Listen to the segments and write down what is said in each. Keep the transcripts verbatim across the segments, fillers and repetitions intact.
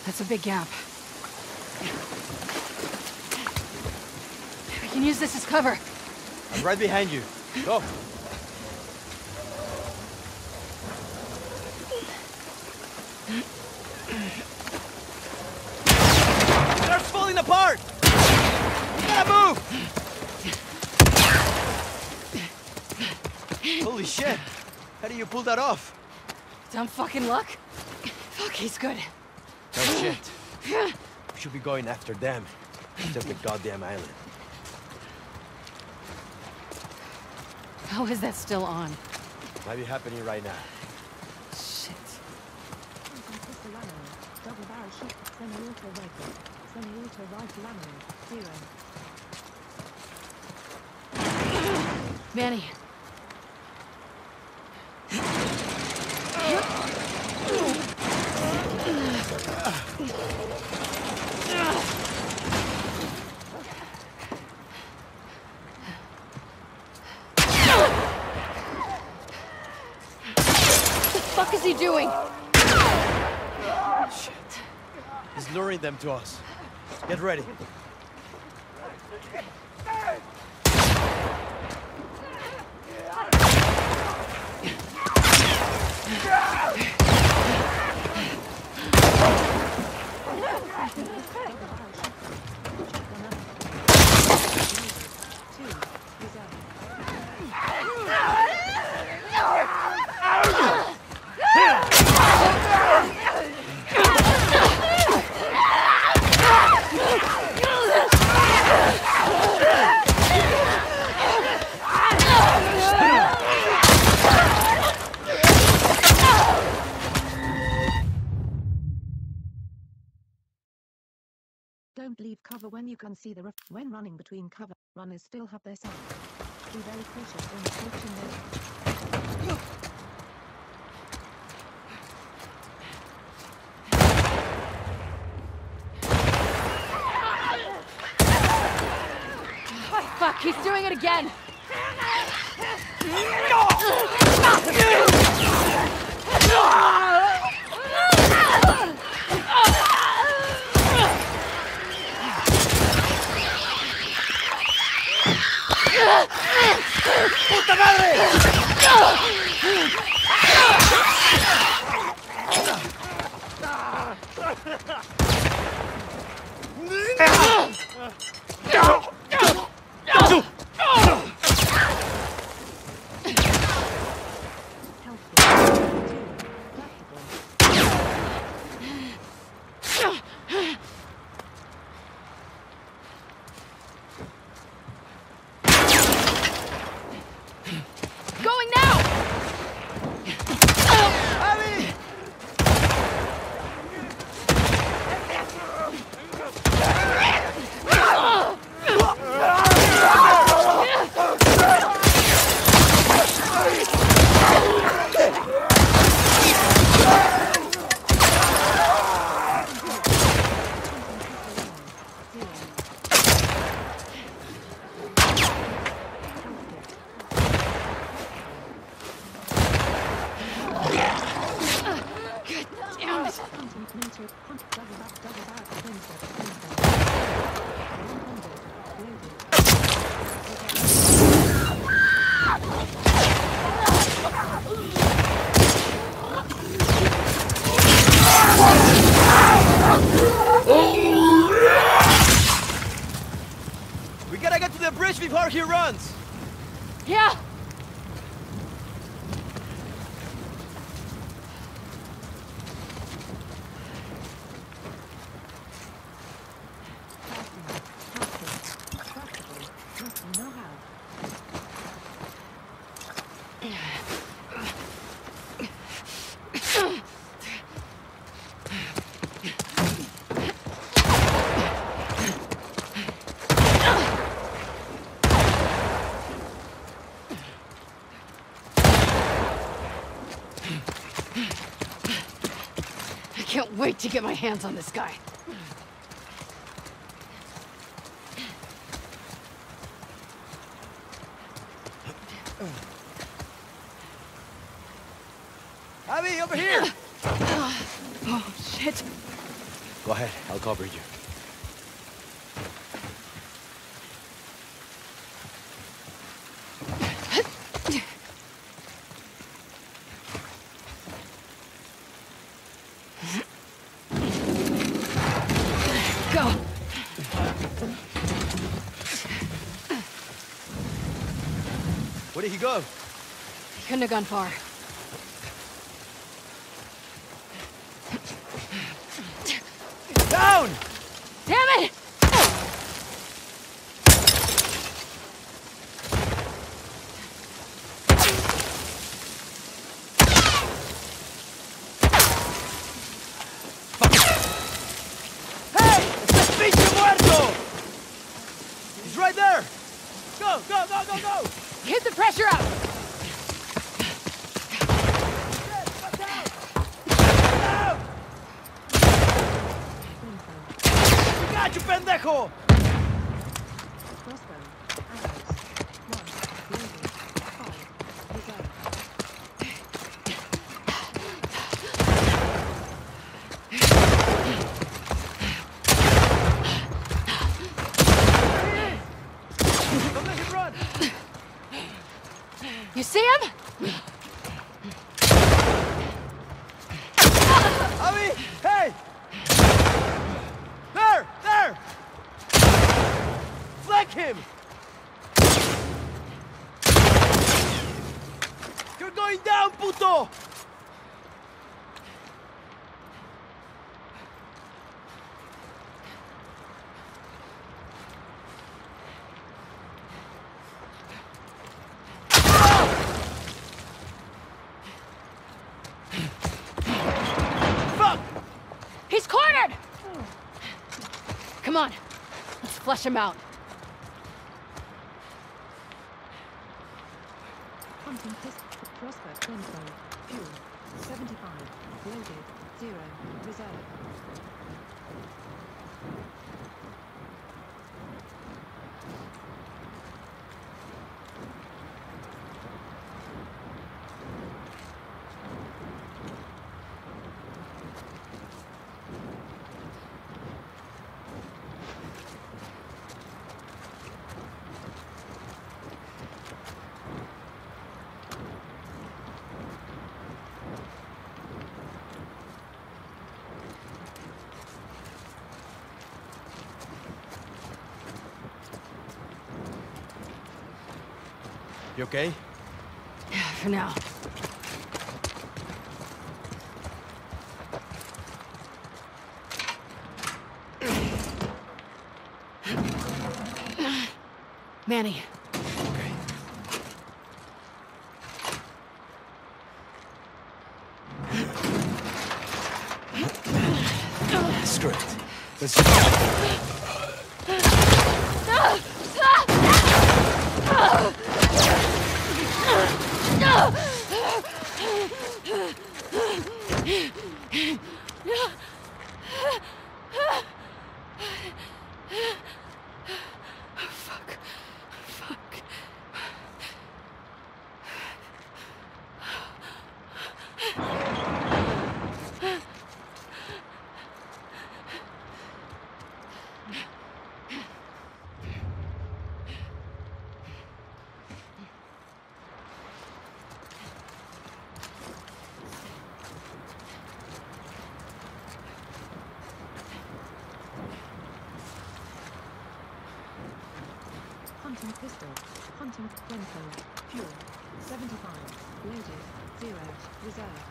That's a big gap. We can use this as cover. I'm right behind you. Go. They're falling apart! We gotta move! Holy shit! How do you pull that off? Dumb fucking luck? Fuck, he's good. No shit. We should be going after them. Just the goddamn island. How is that still on? Might be happening right now. Shit. Double barrel shot, semi-auto rifle, semi-auto rifle ammo, zero. Manny. What the fuck is he doing? Shit. He's luring them to us. Get ready. Don't leave cover when you can see the ref. When running between cover, runners still have their sight. Be very cautious when approaching them. Oh, fuck, he's doing it again! ¡Puta madre! Going now! We gotta get to the bridge before he runs! Yeah! I can't wait to get my hands on this guy. Abby, over here! Oh, shit. Go ahead, I'll cover you. Go. Where did he go? He couldn't have gone far. Down! Damn it! Hey! ¡Este pinche muerto! He's right there! Go, go, go, go, go! Keep the pressure up! Watch out! Watch out! Flamethrower. ¡You got you, pendejo! Crossbow. Arrows. One. Loaded. Five. Reserve. Don't let him run! You see him? Abby! Hey! There! There! Flank him! You're going down, puto! Fuck! He's cornered! Come on, let's flush him out. Hunting pistol. Crossbow. Flamethrower. Fuel. seventy-five. Loaded. Zero. Reserve. You okay? Yeah, for now. Manny, Okay. Screw it. Let's fuck, fuck. Hunting pistol. Hunting flamethrower. Fuel. seventy-five. Loaded. Zero. Reserve.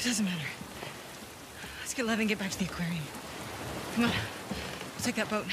It doesn't matter. Let's get Lev and get back to the aquarium. Come on. We'll take that boat.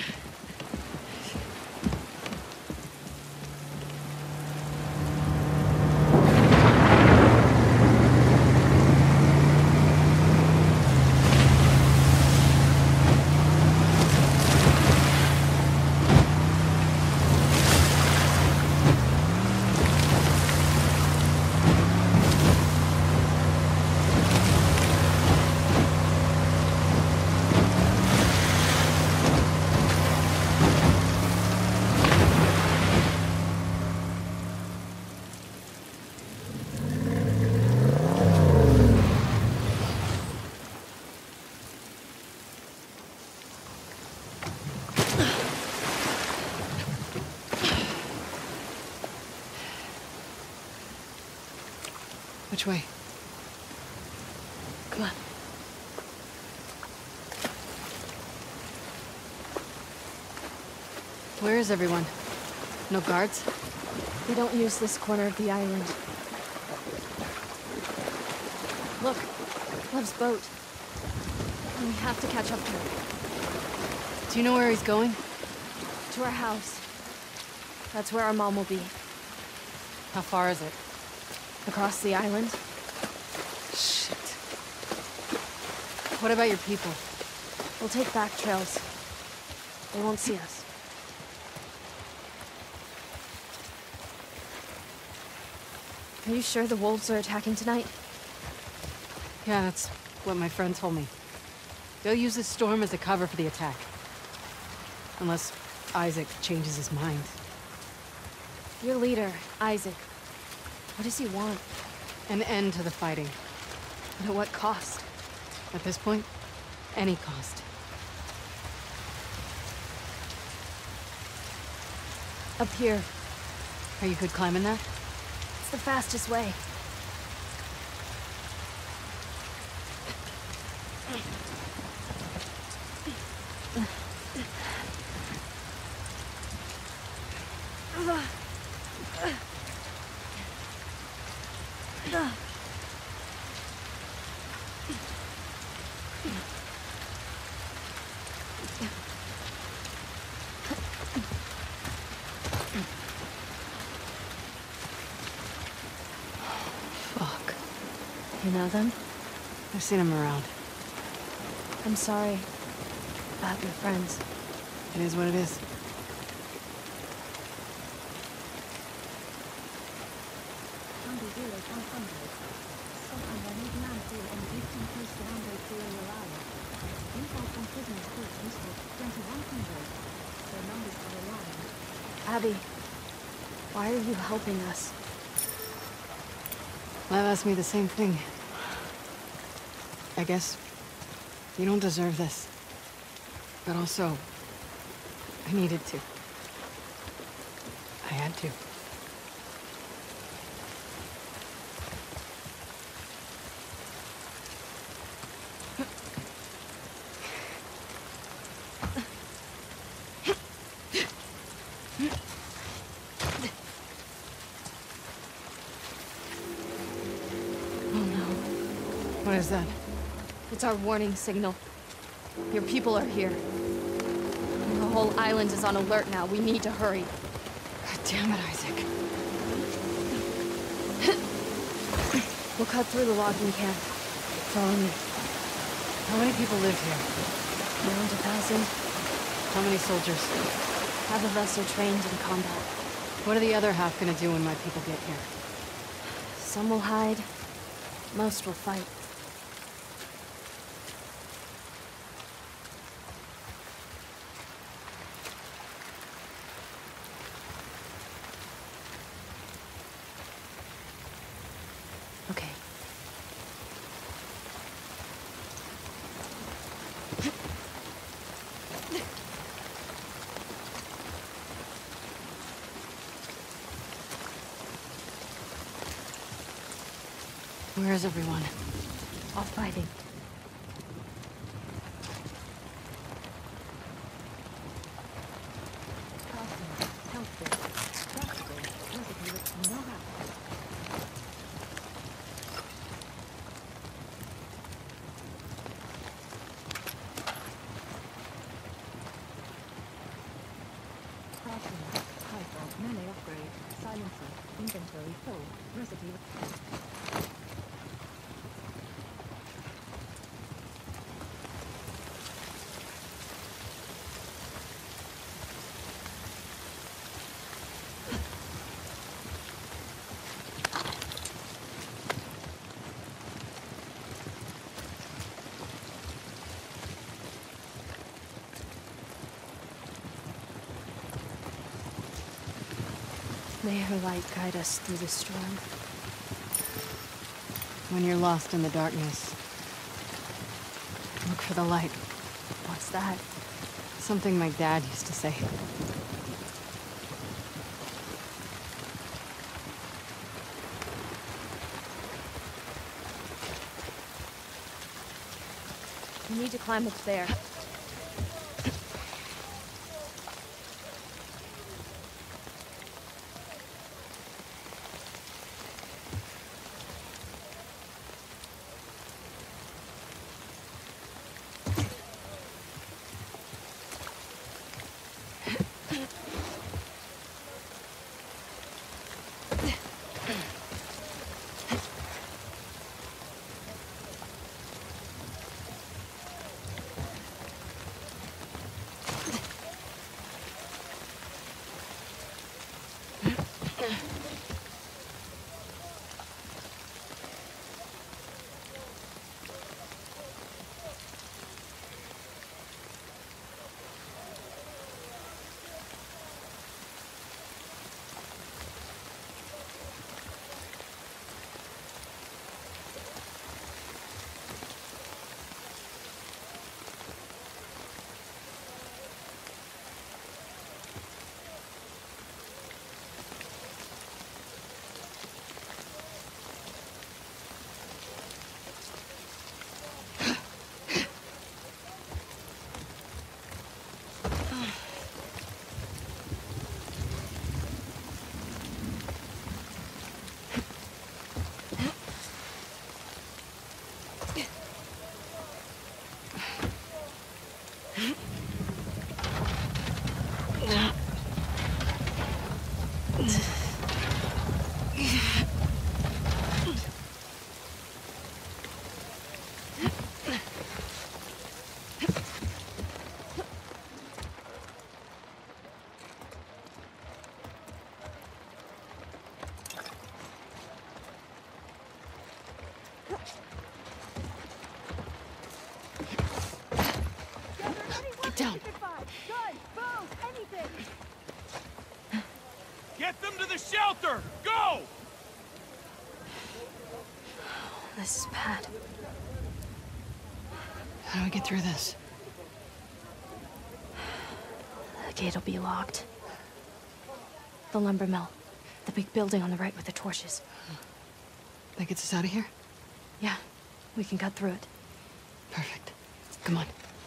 Which way? Come on. Where is everyone? No guards? We don't use this corner of the island. Look, Lev's boat. We have to catch up to him. Do you know where he's going? To our house. That's where our mom will be. How far is it? Across the island. Shit. What about your people? We'll take back trails. They won't see us. Are you sure the wolves are attacking tonight? Yeah, that's what my friend told me. They'll use this storm as a cover for the attack. Unless Isaac changes his mind. Your leader, Isaac. What does he want? An end to the fighting. But at what cost? At this point, any cost. Up here. Are you good climbing that? It's the fastest way. Fuck. You know them? I've seen him around. I'm sorry about your friends. It is what it is. Abby, why are you helping us? Lev asked me the same thing. I guess you don't deserve this. But also, I needed to. I had to. What is that? It's our warning signal. Your people are here. The whole island is on alert now. We need to hurry. God damn it, Isaac. We'll cut through the logging camp. Follow me. How many people live here? Around a thousand. How many soldiers? Half of us are trained in combat. What are the other half gonna do when my people get here? Some will hide. Most will fight. Okay. Where is everyone? All fighting. Full recipe. May her light guide us through the storm. When you're lost in the darkness, look for the light. What's that? Something my dad used to say. We need to climb up there. Get down. Get them to the shelter! Go! This is bad. How do we get through this? The gate'll be locked. The lumber mill. The big building on the right with the torches. That gets us out of here? Yeah, we can cut through it. Perfect. Come on.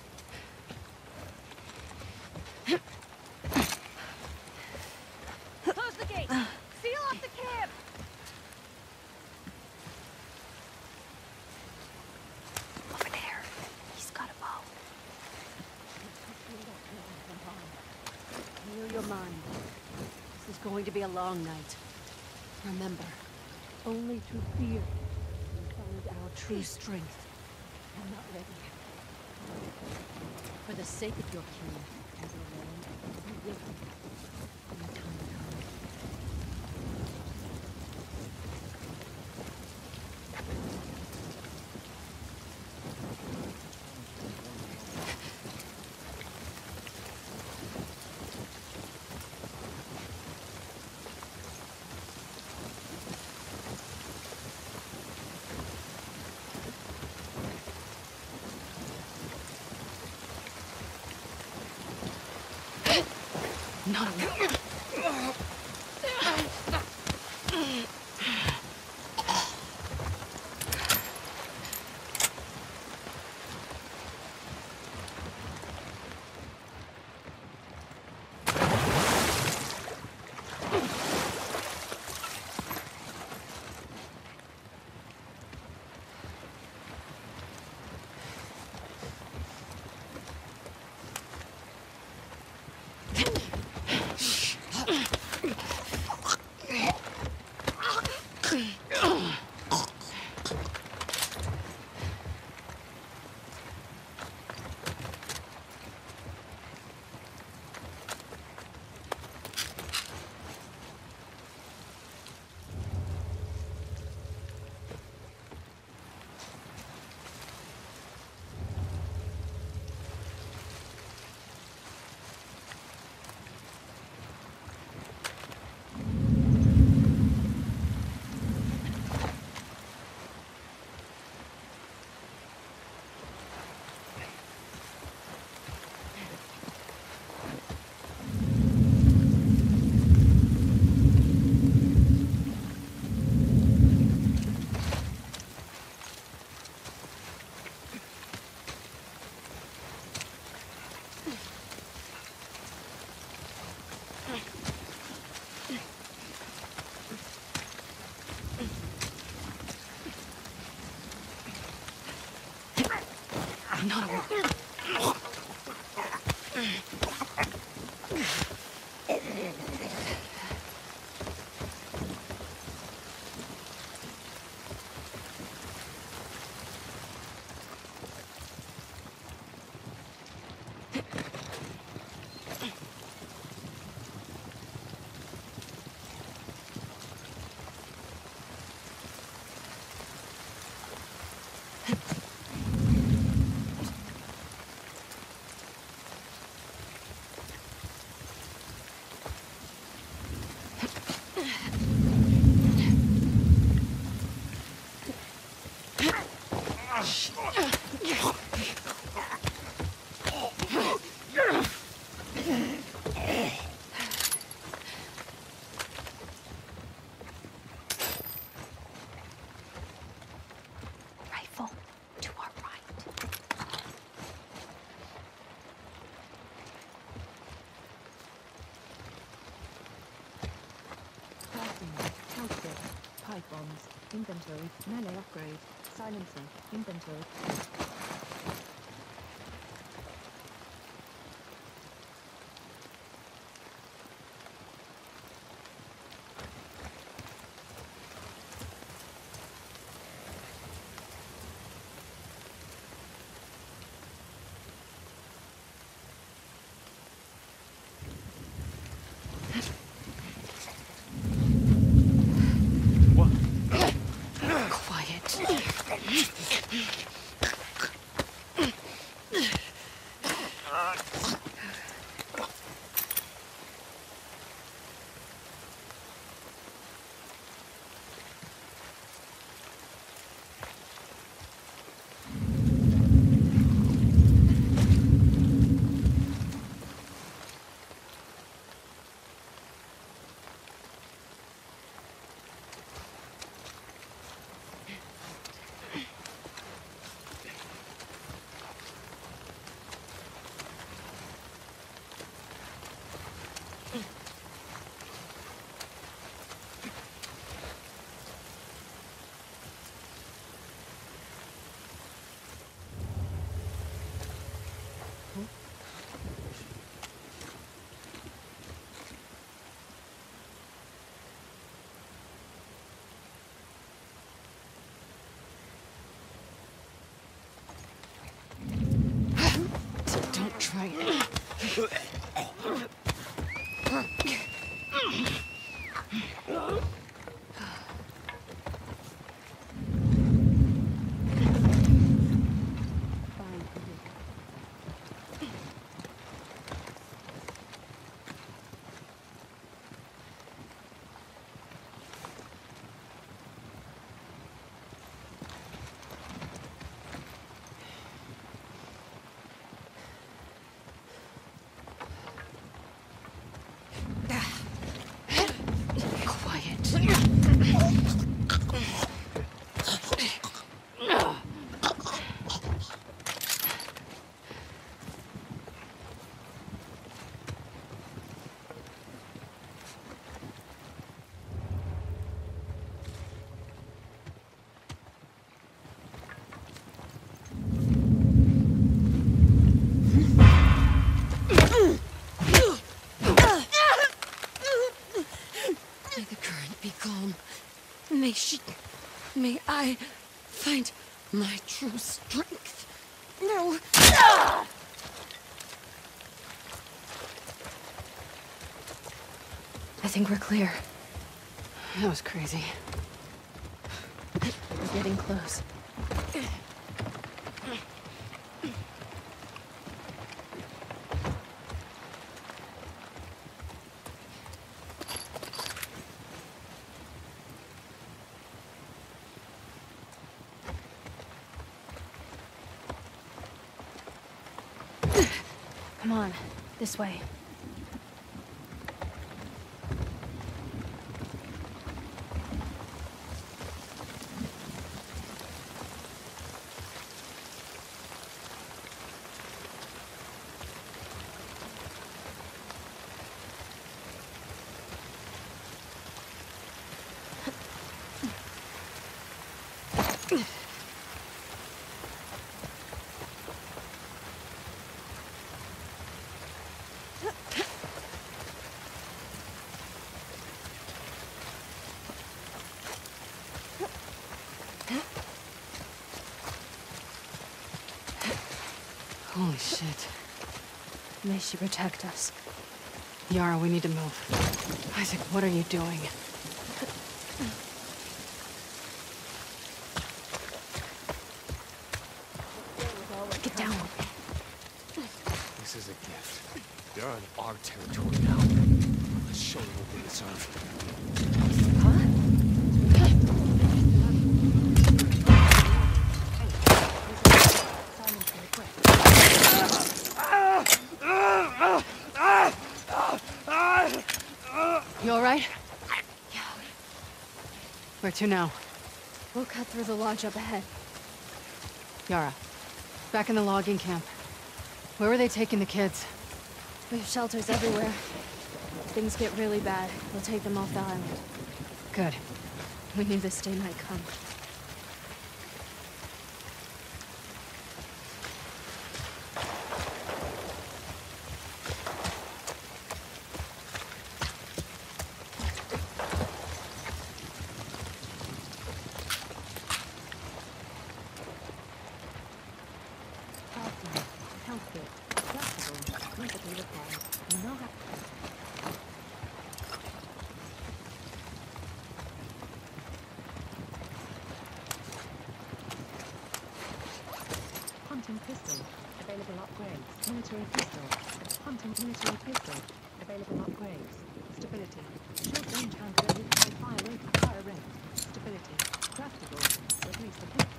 Close the gate! Seal off the camp! Over there. He's got a bow. Clear your mind. This is going to be a long night. Remember, only through fear we find our true strength. I'm not ready. For the sake of your king, as a man, you will when the time comes. Not a Shh. Not a word. Rifle to our right. Crafting, health kit, pipe bombs, inventory, melee upgrade, silencer, inventory. Quiet. Don't try it. May the current be calm. May she... May I find my true strength. No. I think we're clear. That was crazy. We're getting close. Come on, this way. Holy shit. May she protect us. Yara, we need to move. Isaac, what are you doing? Get down. This is a gift. You're on our territory now. Let's show them what we deserve. You alright? Yeah, Where to now? we'll cut through the lodge up ahead. Yara, back in the logging camp. Where were they taking the kids? We have shelters everywhere. If things get really bad, we'll take them off the island. Good. We knew this day might come. Healthy, healthy, flexible, musically repaired. You know how. Hunting pistol. Available upgrades. Military pistol. Hunting military pistol. Available upgrades. Stability. Short range handgun with high fire rate. Fire rate. Stability. Craftable. Replace the pistol.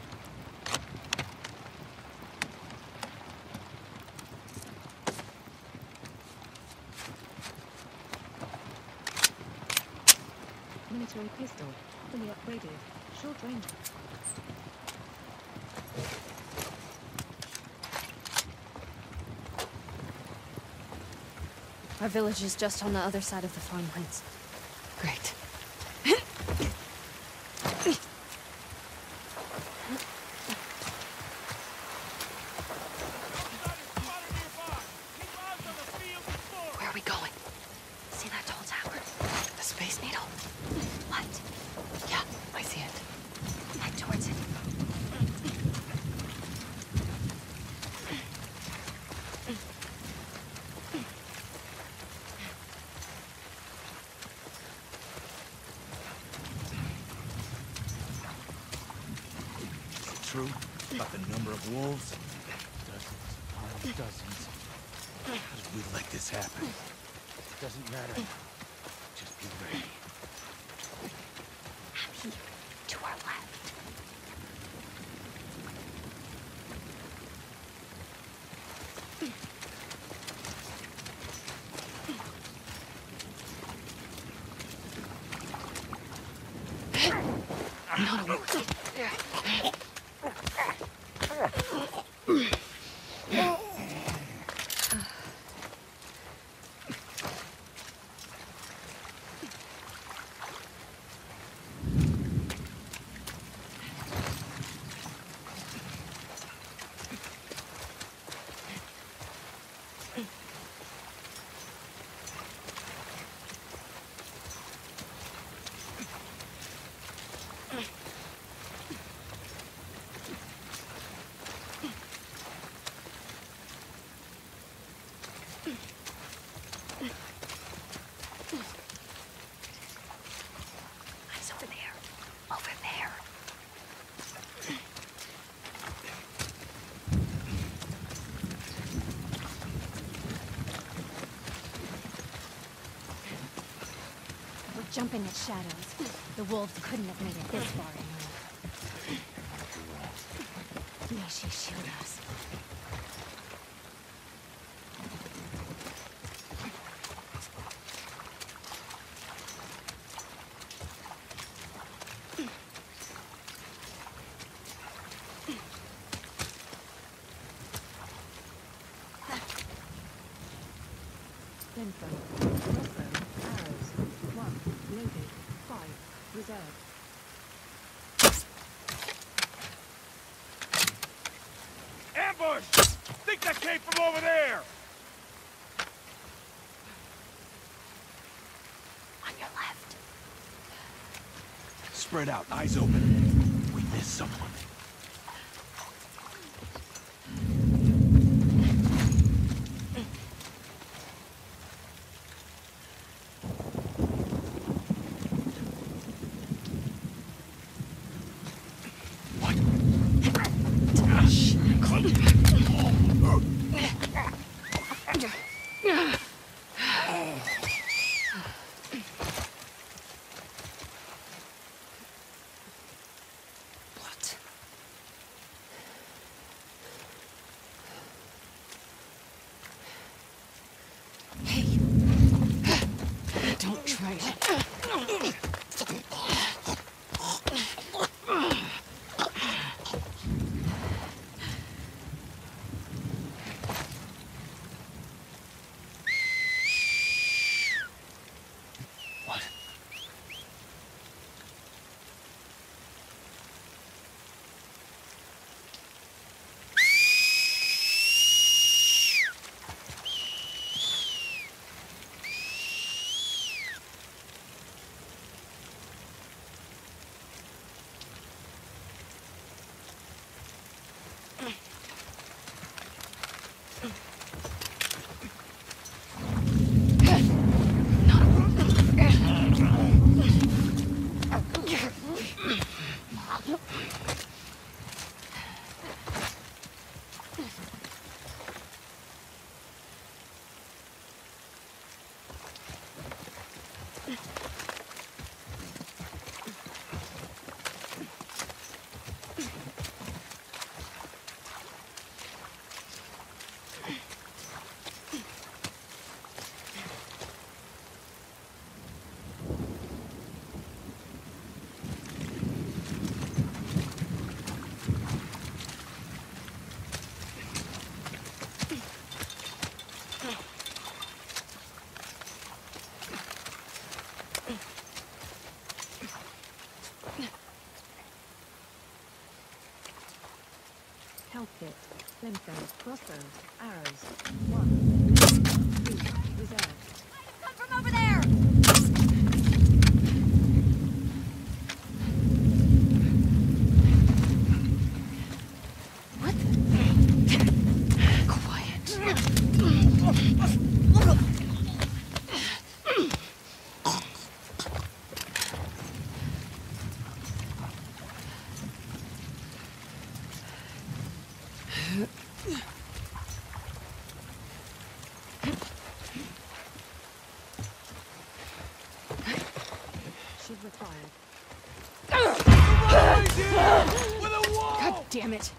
Military pistol. Fully upgraded. Short range. Our village is just on the other side of the farmlands. Great. Where are we going? See that tall tower? The Space Needle? What? Yeah, I see it. Head towards it. True about the number of wolves? Dozens upon dozens. How did we let this happen? It doesn't matter. Just be ready. Here, to our left. Not a Eyes over there. Over there. We're jumping at shadows. The wolves couldn't have made it this far anyway. May she shield us. Info. Crossbow. Arrows. One. Loaded. Five. Reserved. Ambush! Think that came from over there! On your left. Spread out, eyes open. We missed someone. Health kit. Flamethrower. Crossbow. Arrows. One. Two. Reserve. Come from over there! What the? Quiet. Shield required. God damn it.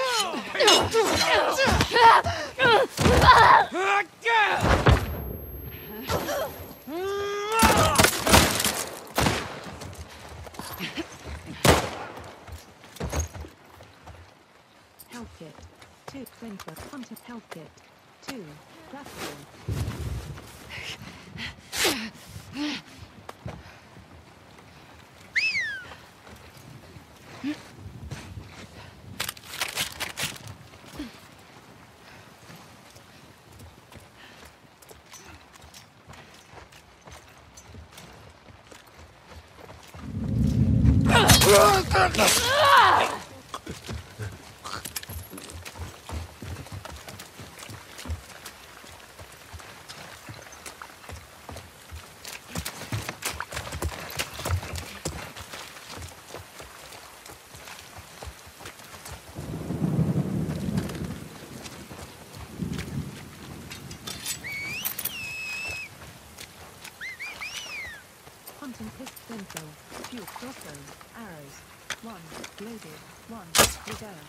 Health kit. Two. Flamethrower. Hunter health kit. Two. Grapple. Hunting pistol. Flamethrower. Fuel. Crossbow. Arrows. One. Loaded. One. Reserve.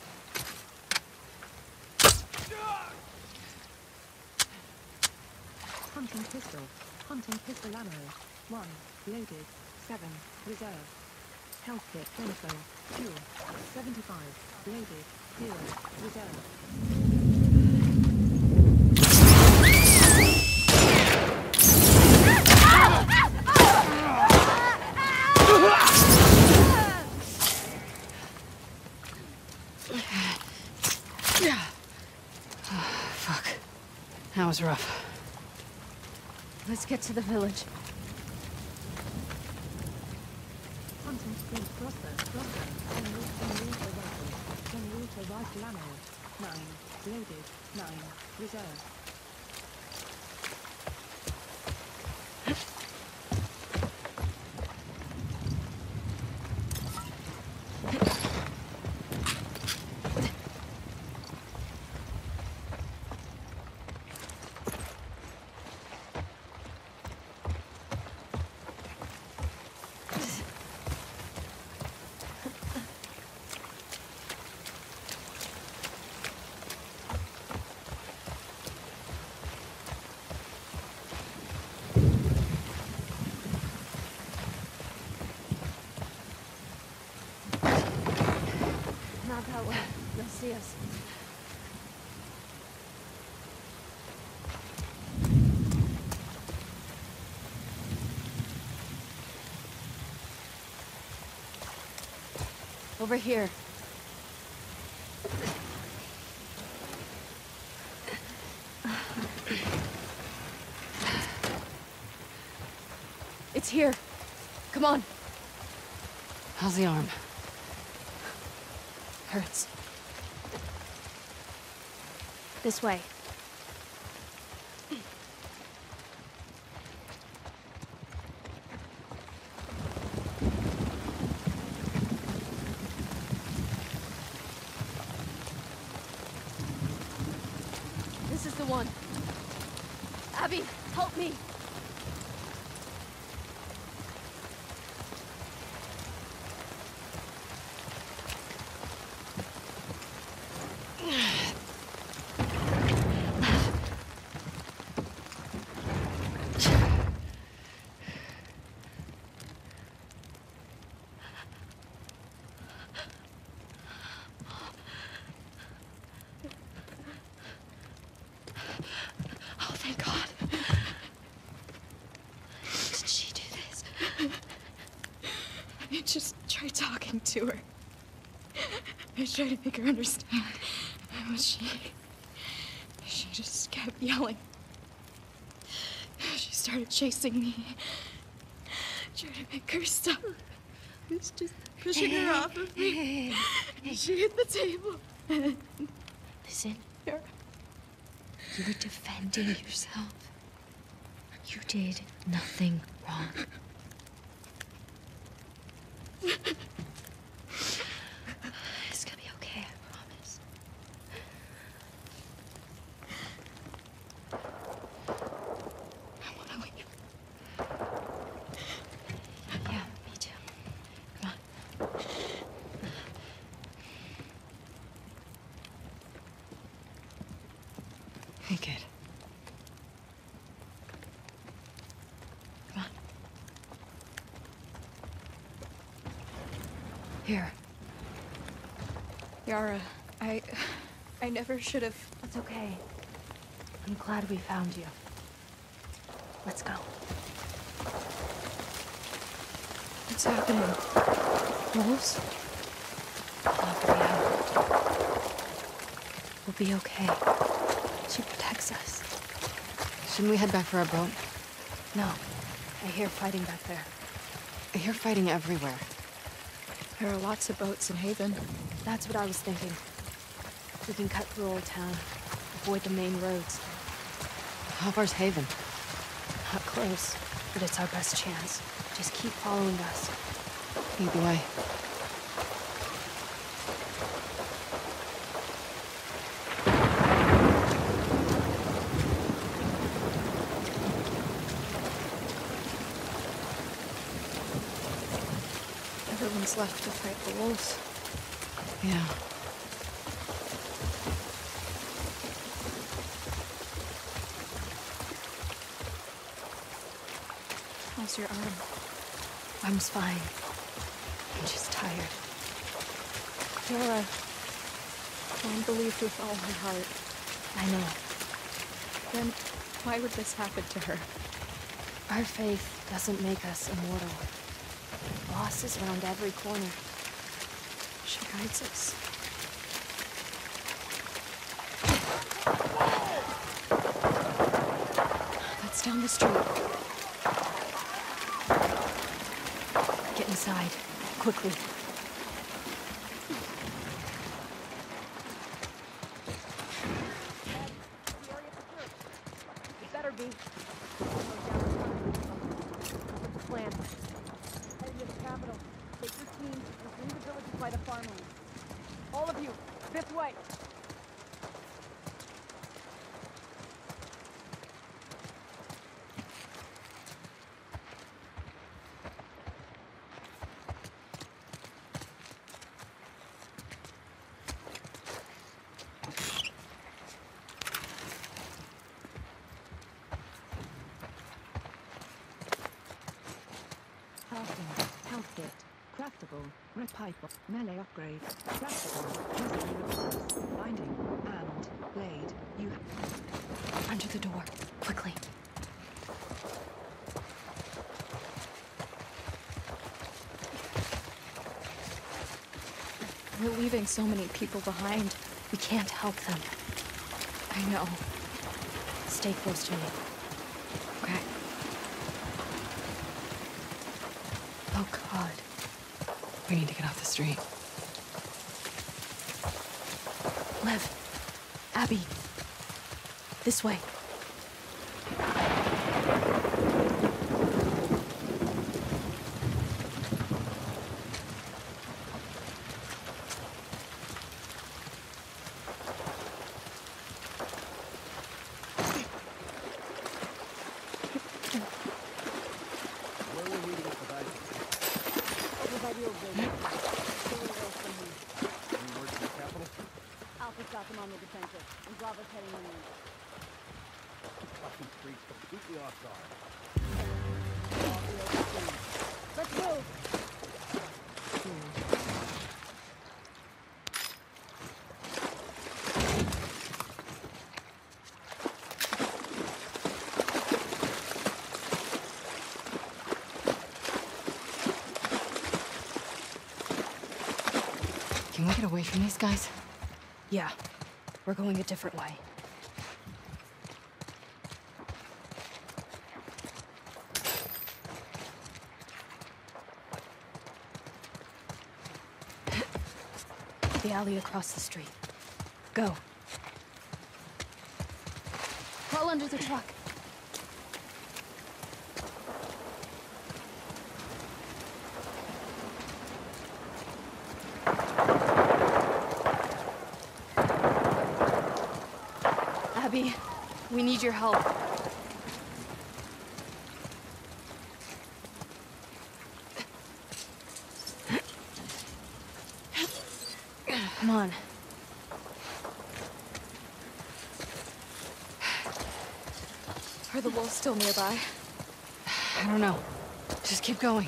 Hunting pistol. Hunting pistol ammo. One. Loaded. Seven. Reserve. Health kit. Flamethrower. Fuel. seventy-five. Loaded. Zero. Reserve. Fuck. That was rough. Let's get to the village. Hunting sprint crossbow. Crossbow. Ten water, ten water rifle. Ten water rifle ammo. Nine. Loaded. Nine. Reserve. Not that way. They'll see us. Over here. It's here. Come on. How's the arm? Hurts. This way. This is the one. Abby, help me. Oh, thank God. Did she do this? I just tried talking to her. I tried to make her understand. But she... She just kept yelling. She started chasing me. Trying to make her stop. I was just pushing her off of me. She hit the table. Listen. You were defending yourself. You did nothing wrong. It's gonna be okay, I promise. I wanna leave. Yeah, me too. Come on. Hey, kid. Come on. Here. Yara, I... I never should have... It's okay. I'm glad we found you. Let's go. What's happening? Wolves? Lock me out. We'll be okay. She protects us. Shouldn't we head back for our boat? No. I hear fighting back there. I hear fighting everywhere. There are lots of boats in Haven. That's what I was thinking. We can cut through Old Town. Avoid the main roads. How far's Haven? Not close, but it's our best chance. Just keep following us. Lead the way. Everyone's left to fight the wolves. Yeah. How's your arm? Arm's fine. I'm just tired. Yara, Mom believed with all her heart. I know. Then why would this happen to her? Our faith doesn't make us immortal. Loss is around every corner. She guides us. That's down the street. Get inside. Quickly. It better be. Plan. Head to the capital. Take your team and flee the villages by the farmland. All of you, this way. Health kit. Craftable. Red pipe. Melee upgrade. Craftable. Necessary replies. Binding. And blade. You Under the door. Quickly. We're leaving so many people behind. We can't help them. I know. Stay close to me. Okay. Oh, God. We need to get off the street. Lev. Abby. This way. Where were we to get the bags? Over by the old building. Stay away from me. Any word from the capital? Alpha's got them on the defensive, and Bravo's heading in. Fucking streets completely off guard. All the open soon. Let's move! Can we get away away from these guys? Yeah, we're going a different way. The alley across the street. Go. Crawl under the truck. Abby, we need your help. Come on. Are the wolves still nearby? I don't know. Just keep going.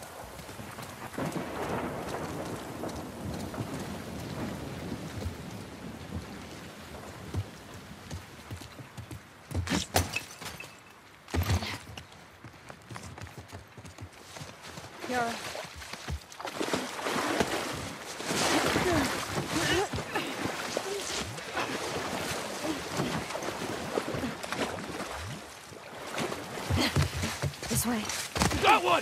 Yara. This way. Got one!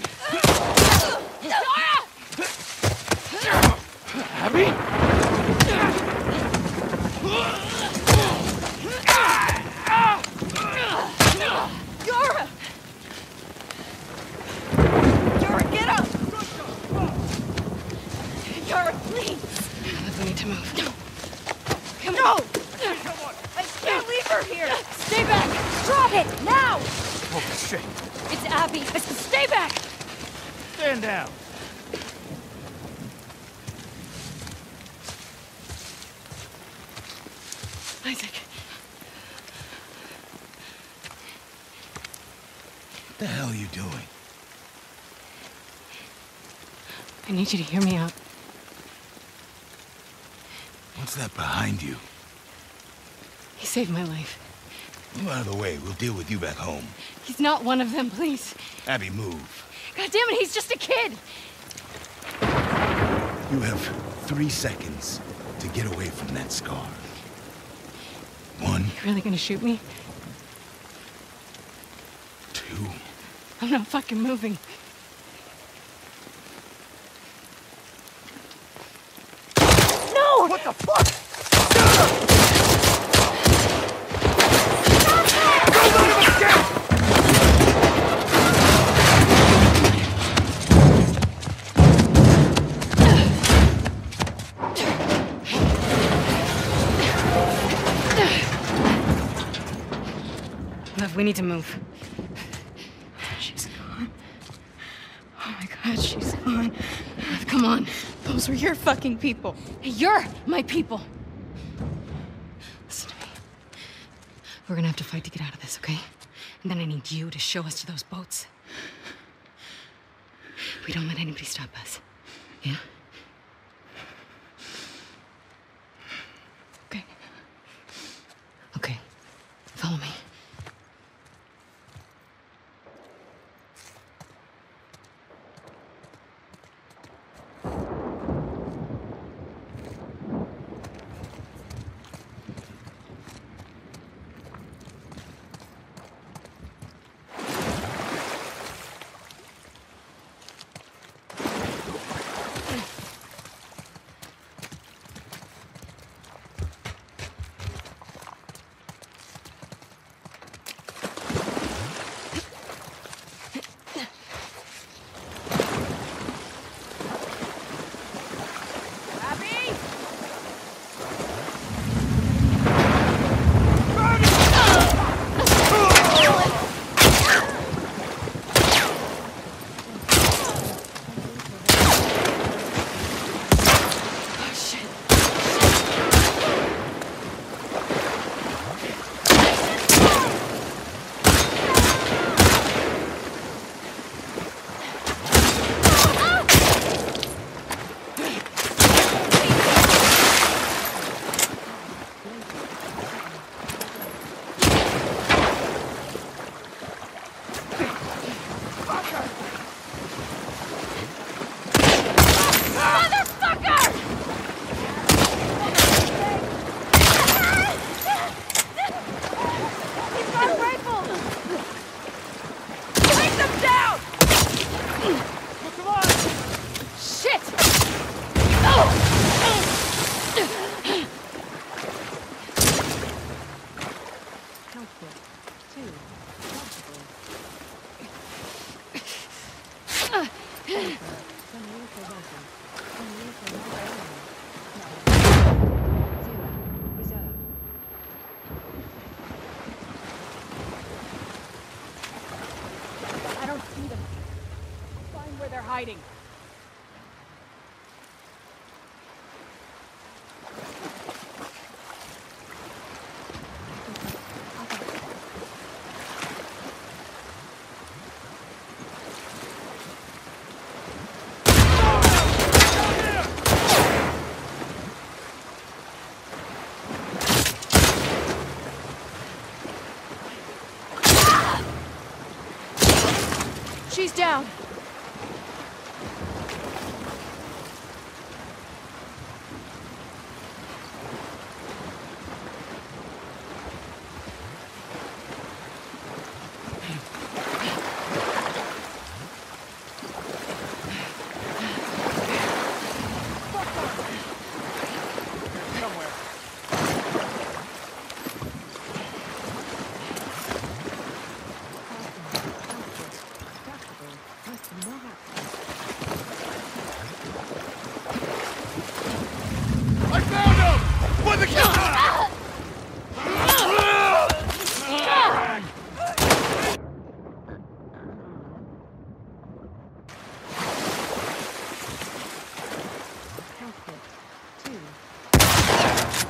Abby? Yara! Yara, get up! Yara, please! We need to move. Come on! I can't leave her here! Stay back! Drop it! Now! Oh, shit. It's Abby! I said stay back! Stand down. Isaac. What the hell are you doing? I need you to hear me out. What's that behind you? He saved my life. Move out of the way. We'll deal with you back home. He's not one of them, please. Abby, move. God damn it, he's just a kid! You have three seconds to get away from that scar. One, You really gonna shoot me? two, I'm not fucking moving. No! What the fuck? Lev, we need to move. She's gone. Oh my god, she's gone. Lev, come on. Those were your fucking people. You're my people. Listen to me. We're gonna have to fight to get out of this, okay? And then I need you to show us to those boats. We don't let anybody stop us. Yeah? Okay. Okay. Follow me. hiding. She's down. I found him! With the camera! Health kit. Two.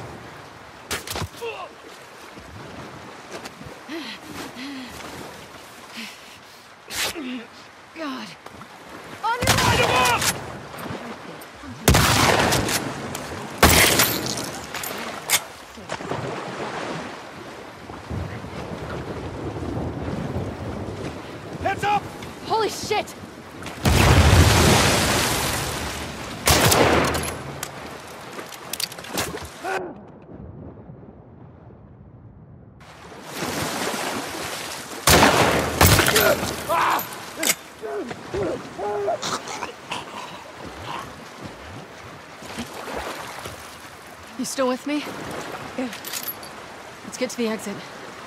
God. Light him up! Heads up! Holy shit! You still with me? Yeah. Let's get to the exit.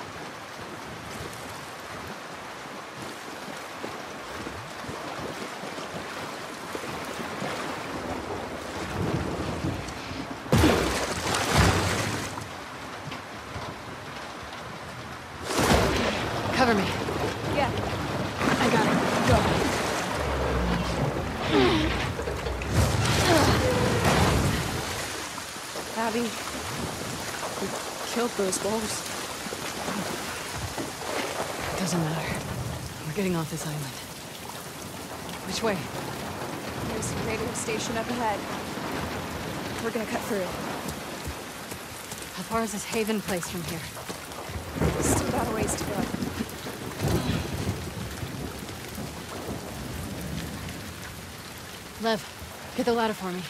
Cover me. Yeah. I got it. Go. Abby, we killed those wolves. Doesn't matter. We're getting off this island. Which way? There's a radio station up ahead. We're gonna cut through. How far is this Haven place from here? Still got a ways to go. Lev, get the ladder for me.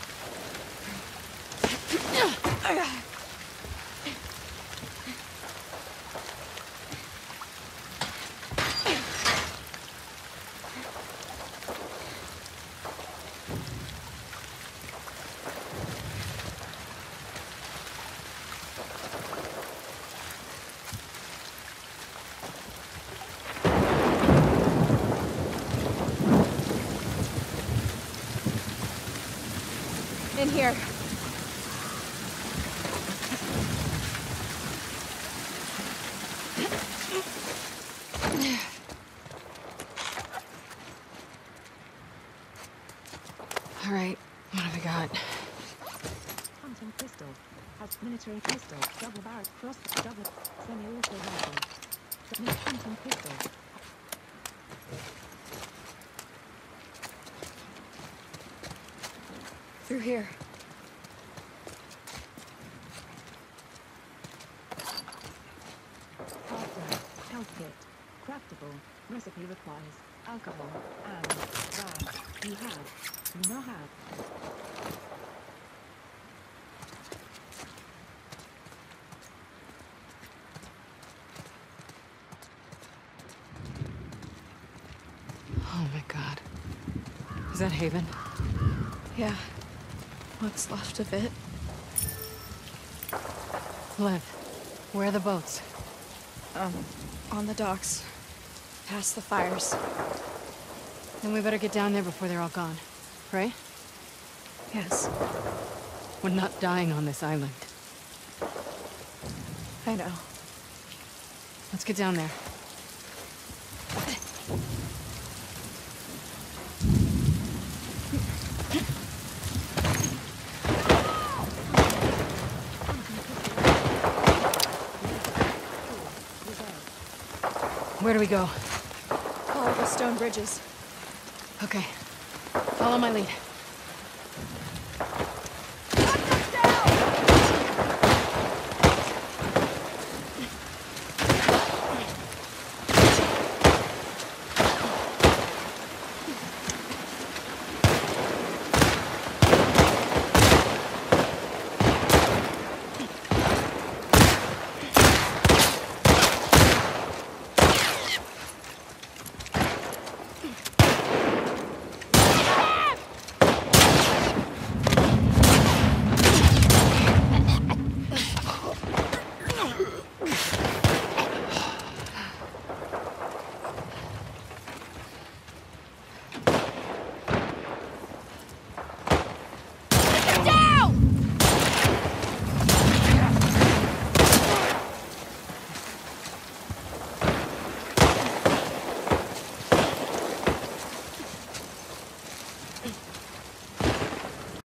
In here. All right, what have we got? Hunting pistol. Has military pistol. Double barrel cross. Double semi-auto rifle. Submit hunting pistol. Through here. Hardware. Health kit. Craftable. Recipe requires alcohol and wine. You have. Do not have. Oh my God. Is that Haven? Yeah. What's left of it? Lev, where are the boats? Um, on the docks. Past the fires. Then we better get down there before they're all gone, right? Yes, We're not dying on this island. I know. Let's get down there. Where do we go? Follow the stone bridges. Okay. Follow my lead.